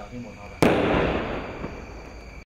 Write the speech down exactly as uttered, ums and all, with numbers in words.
ที่หมุนเอาไป